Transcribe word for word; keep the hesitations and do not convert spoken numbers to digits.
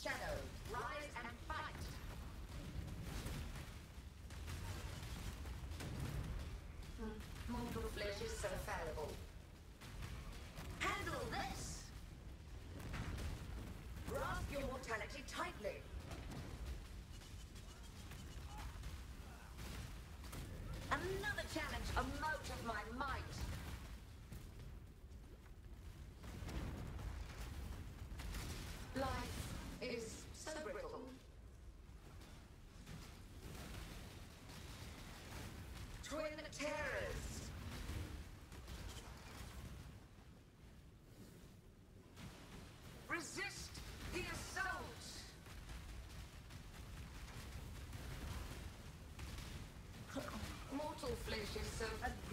Shadow, rise and fight! Hmm. Mortal flesh is so fallible. Handle this! Grasp your mortality tightly. Another challenge, a mote of my might. Life is so brittle. Twin terrors. Resist the assault. Mortal flesh is so